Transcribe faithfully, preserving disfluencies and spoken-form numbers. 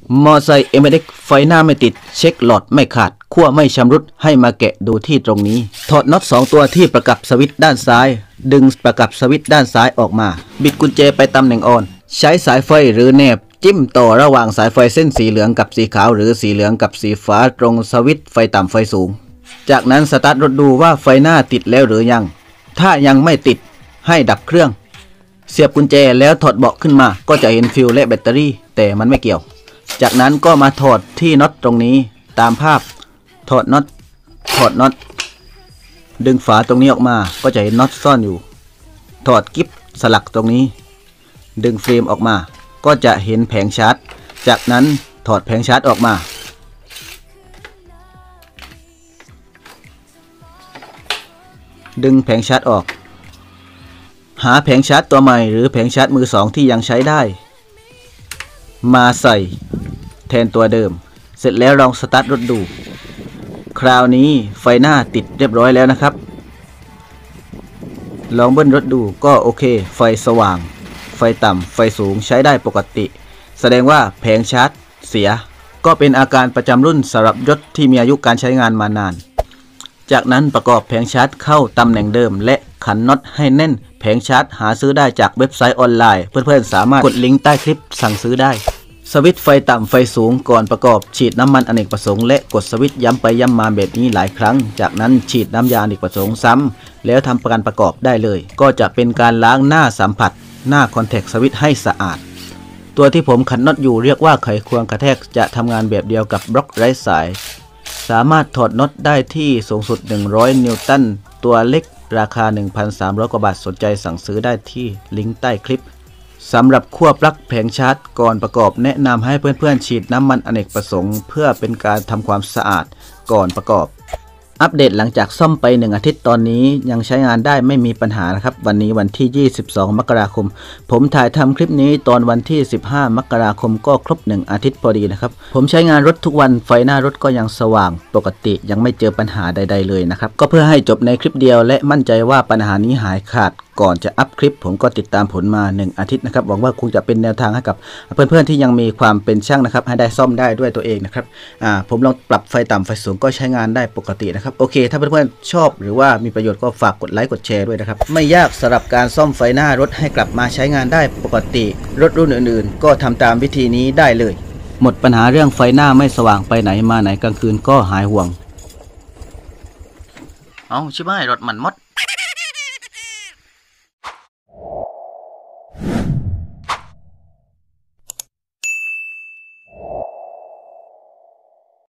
มอไซค์เอเมเด็กไฟหน้าไม่ติดเช็คหลอดไม่ขาดขั้วไม่ชำรุดให้มาแกะดูที่ตรงนี้ถอดน็อตสองตัวที่ประกับสวิตช์ด้านซ้ายดึงประกับสวิตช์ด้านซ้ายออกมาบิดกุญแจไปตำแหน่งออนใช้สายไฟหรือแนบจิ้มต่อระหว่างสายไฟเส้นสีเหลืองกับสีขาวหรือสีเหลืองกับสีฟ้าตรงสวิตช์ไฟต่ำไฟสูงจากนั้นสตาร์ทรถดูว่าไฟหน้าติดแล้วหรือยังถ้ายังไม่ติดให้ดับเครื่องเสียบกุญแจแล้วถอดเบาะขึ้นมาก็จะเห็นฟิวและแบตเตอรี่แต่มันไม่เกี่ยวจากนั้นก็มาถอดที่น็อตตรงนี้ตามภาพถอดน็อตถอดน็อตดึงฝาตรงนี้ออกมาก็จะเห็นน็อตซ่อนอยู่ถอดกิ๊บสลักตรงนี้ดึงเฟรมออกมาก็จะเห็นแผงชาร์จจากนั้นถอดแผงชาร์จออกมาดึงแผงชาร์จออกหาแผงชาร์จตัวใหม่หรือแผงชาร์จมือสองที่ยังใช้ได้มาใส่แทนตัวเดิมเสร็จแล้วลองสตาร์ทรถดูคราวนี้ไฟหน้าติดเรียบร้อยแล้วนะครับลองเบิ้ลรถดูก็โอเคไฟสว่างไฟต่ำไฟสูงใช้ได้ปกติแสดงว่าแผงชาร์จเสียก็เป็นอาการประจำรุ่นสำหรับรถที่มีอายุการใช้งานมานานจากนั้นประกอบแผงชาร์จเข้าตำแหน่งเดิมและขันน็อตให้แน่นแผงชาร์จหาซื้อได้จากเว็บไซต์ออนไลน์เพื่อนๆสามารถกดลิงก์ใต้คลิปสั่งซื้อได้สวิตช์ไฟต่ำไฟสูงก่อนประกอบฉีดน้ำมันอเนกประสงค์และกดสวิตช์ย้ำไปย้ำมาแบบนี้หลายครั้งจากนั้นฉีดน้ำยาอเนกประสงค์ซ้ำแล้วทำการประกอบได้เลยก็จะเป็นการล้างหน้าสัมผัสหน้าคอนแทคสวิตช์ให้สะอาดตัวที่ผมขันน็อตอยู่เรียกว่าไขควงกระแทกจะทำงานแบบเดียวกับบล็อกไร้สายสามารถถอดน็อตได้ที่สูงสุดหนึ่งร้อยนิวตันตัวเล็กราคา หนึ่งพันสามร้อย กว่าบาทสนใจสั่งซื้อได้ที่ลิงก์ใต้คลิปสำหรับขั้วปลั๊กแผงชาร์จก่อนประกอบแนะนำให้เพื่อนๆฉีดน้ำมันอเนกประสงค์เพื่อเป็นการทำความสะอาดก่อนประกอบอัปเดตหลังจากซ่อมไปหนึ่งอาทิตย์ตอนนี้ยังใช้งานได้ไม่มีปัญหานะครับวันนี้วันที่ยี่สิบสองมกราคมผมถ่ายทำคลิปนี้ตอนวันที่สิบห้ามกราคมก็ครบหนึ่งอาทิตย์พอดีนะครับผมใช้งานรถทุกวันไฟหน้ารถก็ยังสว่างปกติยังไม่เจอปัญหาใดๆเลยนะครับก็เพื่อให้จบในคลิปเดียวและมั่นใจว่าปัญหานี้หายขาดก่อนจะอัพคลิปผมก็ติดตามผลมาหนึ่งอาทิตย์นะครับหวังว่าคงจะเป็นแนวทางให้กับเพื่อนๆที่ยังมีความเป็นช่างนะครับให้ได้ซ่อมได้ด้วยตัวเองนะครับอ่าผมลองปรับไฟต่ำไฟสูงก็ใช้งานได้ปกตินะครับโอเคถ้าเพื่อนๆชอบหรือว่ามีประโยชน์ก็ฝากกดไลค์กดแชร์ด้วยนะครับไม่ยากสำหรับการซ่อมไฟหน้ารถให้กลับมาใช้งานได้ปกติรถรุ่นอื่นๆก็ทำตามวิธีนี้ได้เลยหมดปัญหาเรื่องไฟหน้าไม่สว่างไปไหนมาไหนกลางคืนก็หายห่วงเอาใช่ไหมรถมันมด